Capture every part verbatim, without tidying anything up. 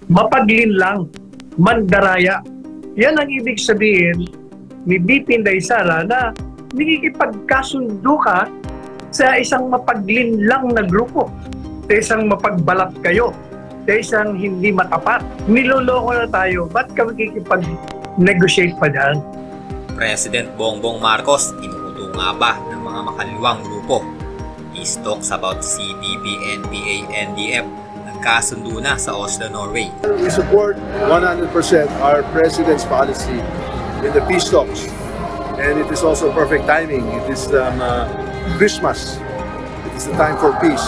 mapaglinlang, mandaraya. Yan ang ibig sabihin ni B P Inday Sara na nakikipagkasundo ka sa isang mapaglinlang na grupo, sa isang mapagbalat kayo, sa isang hindi matapat. Niloloko na tayo, ba't ka makikipag-negotiate pa dyan? President Bongbong Marcos, inuuto nga ba ng mga makaliwang grupo? He talks about C D B, N P A, N D F. Nagkasundo na sa Oslo, Norway. We support one hundred percent our President's policy in the peace talks. And it is also perfect timing. It is um, uh, Christmas. It is the time for peace.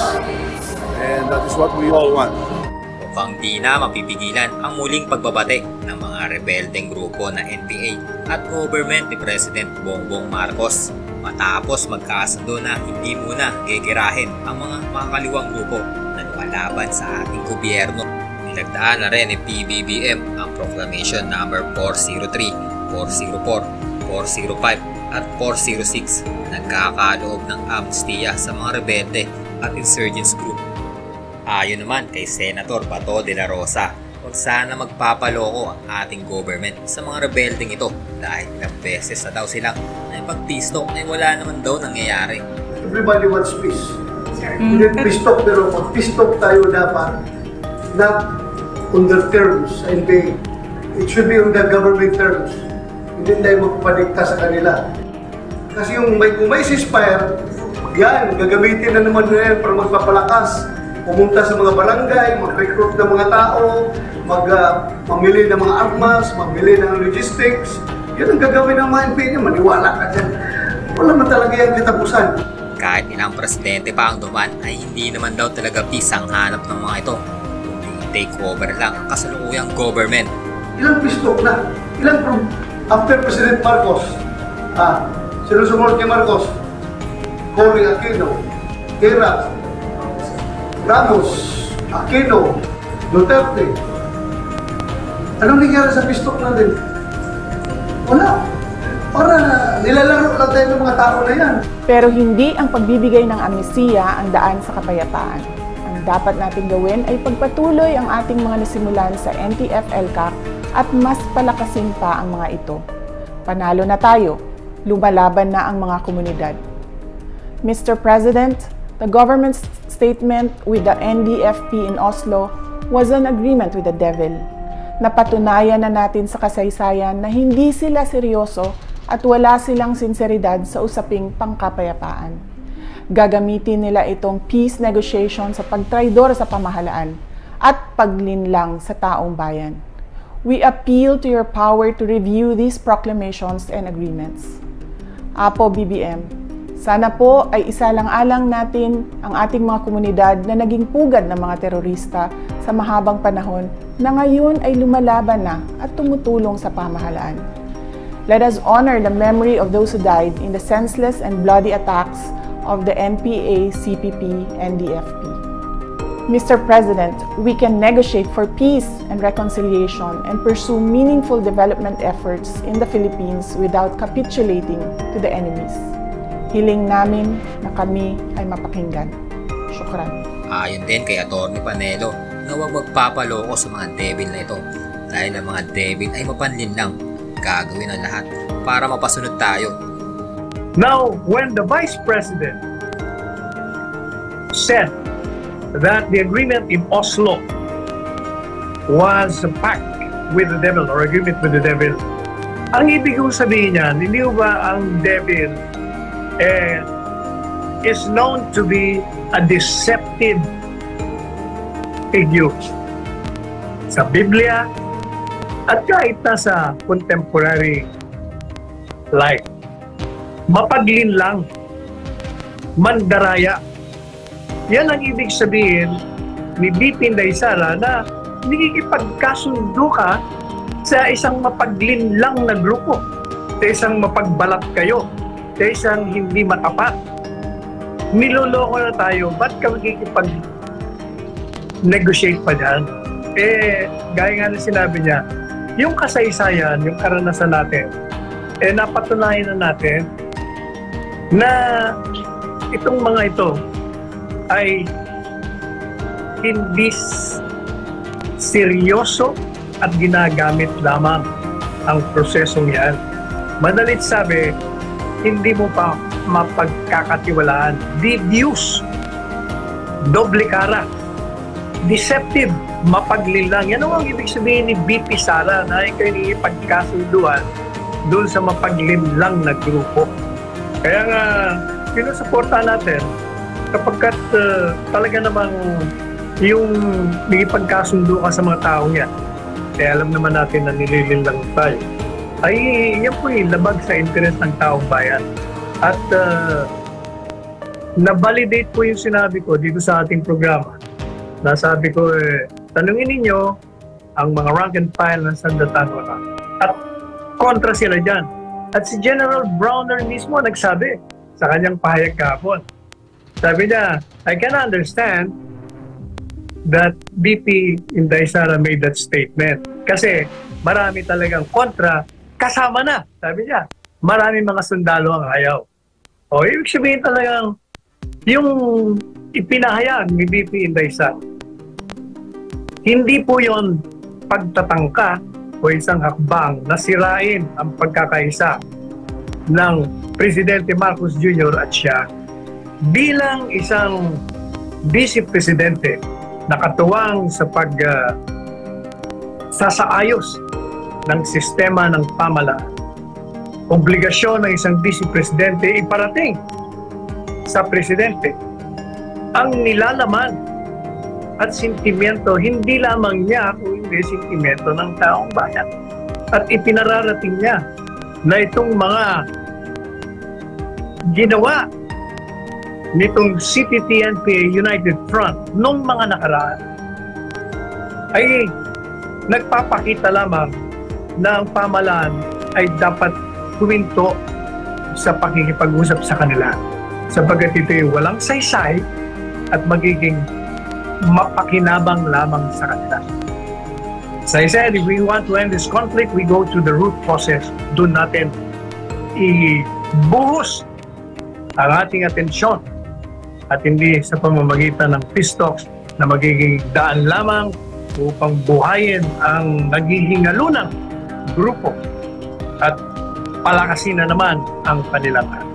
And that is what we all want. Mukhang di na mapipigilan ang muling pagbabate ng mga rebeldeng grupo na N P A at government ni President Bongbong Marcos matapos magkasundo na hindi muna gegerahin ang mga makakaliwang grupo na lumalaban sa ating gobyerno. Nilagdaan na rin ni P B B M ang Proclamation number four oh three, four oh four, four oh five at four oh six na nagkakaloob ng amnestiya sa mga rebelde at insurgents group. Ayon naman kay Senator Bato de la Rosa, huwag sana magpapaloko ang ating government sa mga rebeldeng ito dahil ilang beses na daw silang naipag-peace talk ay wala naman daw nangyayari. Everybody wants peace. Hindi peace talk, pero mag-peace talk tayo dapat not on their terms. Hindi. It should be on the government terms. Hindi tayo magpadikta sa kanila. Kasi yung may, kung may ceasefire, yan, gagamitin na naman nila para magpapalakas. Pumunta sa mga barangay, mag-recruit ng mga tao, mag, uh, mamili ng mga armas, mamili ng logistics. Yan ang gagawin ng mga N P A niya, maniwala ka dyan. Wala man talaga yung kitapusan. Kahit ilang presidente pa ang duman ay hindi naman daw talaga peace ang hanap ng mga ito. Kundi take over lang ang kasalukuyang government. Ilang peace talk na? Ilang from after President Marcos? Ah, sino sumunod kay Marcos? Cory Aquino, Guerra, Ramos, Aquino, Duterte. Anong nangyari sa peace talk natin? Wala. Para nilalaro lang tayo ng mga tao na yan. Pero hindi ang pagbibigay ng amnestiya ang daan sa kapayapaan. Ang dapat natin gawin ay pagpatuloy ang ating mga nasimulan sa N T F L C A C at mas palakasin pa ang mga ito. Panalo na tayo. Lumalaban na ang mga komunidad. Mister President, the government's statement with the N D F P in Oslo was an agreement with the devil. Napatunayan na natin sa kasaysayan na hindi sila seryoso at wala silang sinseridad sa usaping pangkapayapaan. Gagamitin nila itong peace negotiation sa pagtraidor sa pamahalaan at paglinlang sa taong bayan. We appeal to your power to review these proclamations and agreements. Apo B B M, sana po ay isalang-alang natin ang ating mga komunidad na naging pugad ng mga terorista sa mahabang panahon na ngayon ay lumalaban na at tumutulong sa pamahalaan. Let us honor the memory of those who died in the senseless and bloody attacks of the N P A, C P P, and D F P. Mister President, we can negotiate for peace and reconciliation and pursue meaningful development efforts in the Philippines without capitulating to the enemies. Hiling namin na kami ay mapakinggan. Syukran. Ayon din kay Atty. Panelo na huwag magpapaloko sa mga devil na ito dahil ang mga devil ay mapanlin lang. Gagawin ang lahat para mapasunod tayo. Now, when the Vice President said that the agreement in Oslo was a pact with the devil or agreement with the devil, ang ibig kong sabihin niyan, hindi ba ang devil eh, is known to be a deceptive figure sa Biblia at kahit na sa contemporary life. Mapaglinlang, mandaraya. Yan ang ibig sabihin ni B P Inday Sara na nakikipagkasundo ka sa isang mapaglinlang na grupo, sa isang mapagbalat kayo, sa isang hindi matapat. Niloloko na tayo, ba't ka makikipag-negotiate pa dyan? Eh, gaya nga na sinabi niya, yung kasaysayan, yung karanasan natin, eh napatunayan na natin na itong mga ito ay hindi seryoso at ginagamit lamang ang prosesong yan. Madalit sabi, hindi mo pa mapagkakatiwalaan. Deduce, doble cara, deceptive, mapaglilang. Yan ang ibig sabihin ni B P Sara na ikay ipagkasunduan doon sa mapaglimlang na grupo. Kaya nga, sinusuporta natin kapag uh, talaga namang yung nagipagkasundo ka sa mga taong yan, kaya alam naman natin na nililinlang tayo, ay yan po yung labag sa interes ng taong bayan. At uh, na-validate po yung sinabi ko dito sa ating programa. Nasabi ko, eh, tanungin ninyo ang mga rank and file ng Sandatang Wakas. At kontra sila dyan. At si General Browner mismo nagsabi sa kanyang pahayag kahapon. Sabi niya, I can understand that B P Inday Sara made that statement. Kasi marami talagang kontra, kasama na. Sabi niya, marami mga sundalo ang ayaw. O, ibig sabihin talagang yung ipinahayag ni B P Inday Sara, hindi po yon pagtatangka o isang hakbang na sirain ang pagkakaisa ng Presidente Marcos Junior at siya bilang isang Vice Presidente na katuwang sa pag uh, sasaayos ng sistema ng pamahalaan. Obligasyon ng isang Vice Presidente iparating sa Presidente ang nilalaman at sentimiento, hindi lamang niya kung hindi sentimiento ng taong bayan. At ipinararating niya na itong mga ginawa nitong C P T N P A United Front nung mga nakaraan ay nagpapakita lamang na ang pamahalaan ay dapat huminto sa pakikipag-usap sa kanila, sapagkat ito ay walang saysay at magiging mapakinabang lamang sa kanila. As I said, if we want to end this conflict, we go to the root process. Doon natin ibuhos ang ating atensyon at hindi sa pamamagitan ng peace talks na magiging daan lamang upang buhayin ang naghihingalunang grupo at palakasin na naman ang kanilang